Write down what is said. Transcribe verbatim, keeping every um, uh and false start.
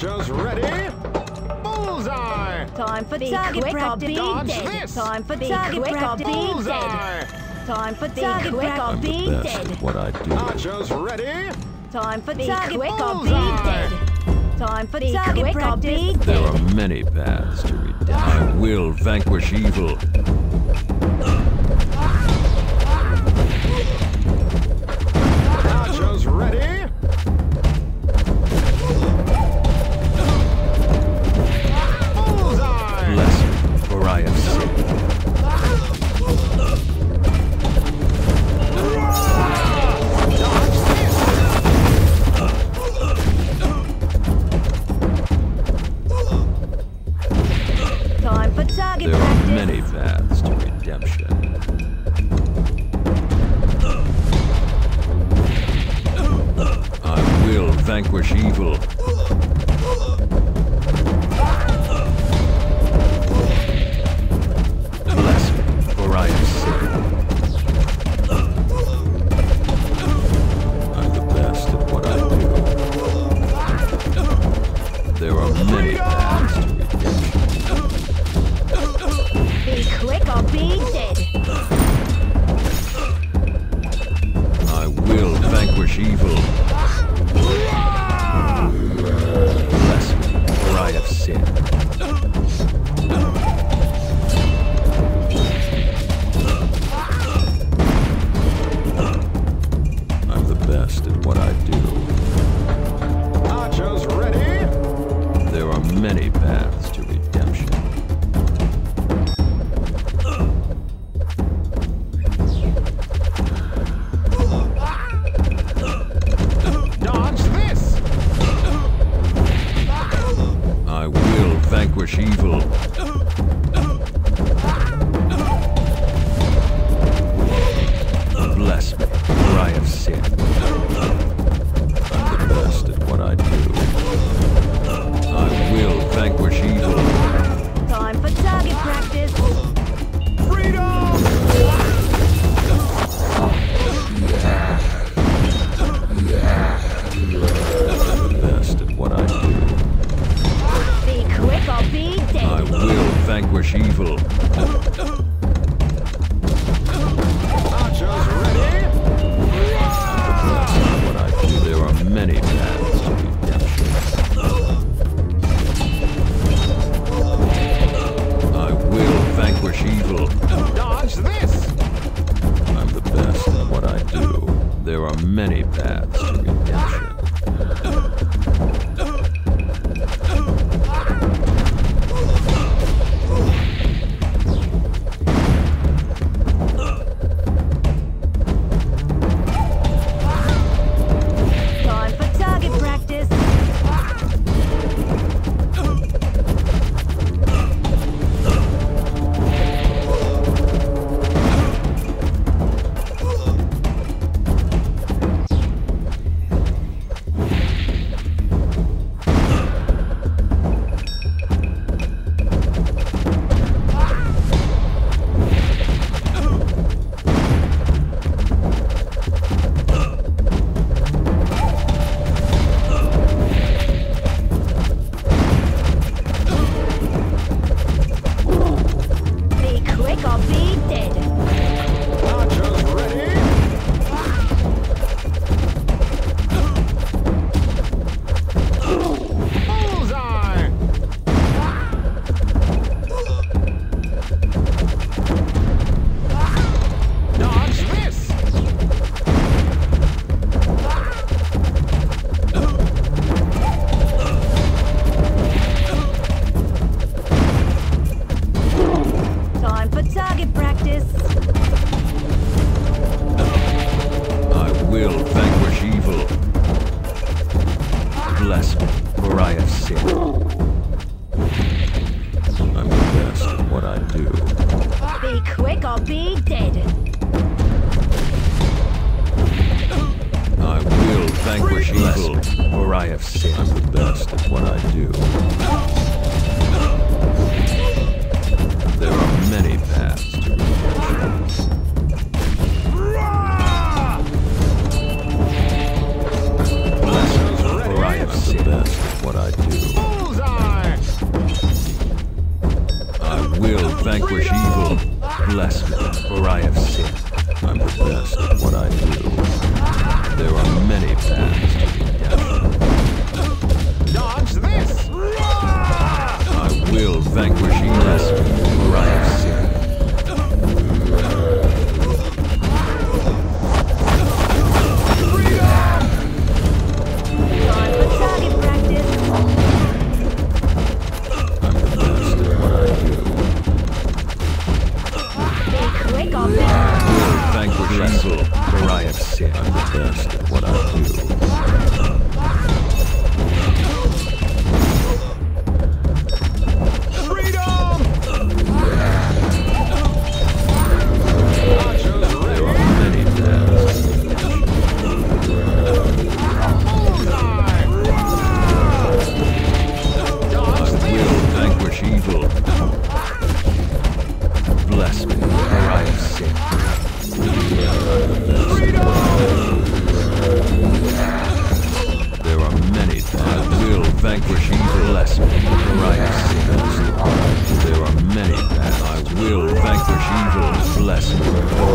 Archers ready. Bullseye. Time for Be target quick or practice. be Dodge dead. this. Time for Be target quick or practice. be Bullseye. Time for Be target quick or practice. be I'm the best dead. at what I do. Archers ready. Time for Be target quick or be Bullseye. dead. Time for Be target quick or practice. be There dead. are many paths to redemption. I will vanquish evil. Archers ready. Bullseye. Bless me, for I have sinned. Time for target There are practice. many paths to redemption. I will vanquish evil. Bless me, for I have sinned. I'm the best at what I do. There are many paths to redemption. Be quick or be dead. I will vanquish evil. Bless me, for I have sinned. I'm the best at what I do. Archers ready. There are many paths to redemption. Dodge this. I will vanquish evil. Bless me, for I have sinned. I'm the best at what I do. I will vanquish evil. Time for target practice. Freedom. I'm the best at what I do. Be quick or be I dead. will vanquish evil. Archers ready. What I do, there are many paths to redemption. I will vanquish evil. Dodge this. I'm the best at what I do. There are many paths to redemption. Time for target practice. Be quick or be dead. Archers ready. Bullseye. Dodge this. Time for target practice. I will vanquish evil. Bless me, for I have sinned. I'm the best at what I do. Be quick or be dead. I will vanquish evil, for I have sinned. I'm the best at what I do. There are many paths to redemption. Bless me, for I have sinned. I'm the best at what I do. vanquish evil. Bless me, for I have sinned. I'm the best at what I do. There are many paths to redemption. Dodge this! I will vanquish evil. Bless me, for I have sinned. Time for target practice. I'm the best at what I do. Be quick or be... I will vanquish evil, for I have sinned. I'm the best at what I do. Freedom! Nachos There ready? are many paths. Bullseye! Dodge I will this! vanquish evil. Bless me, for I have sinned. There are many paths. I will vanquish evil. Bless me, for I have sinned. There are many paths. I will vanquish evil. Bless me, for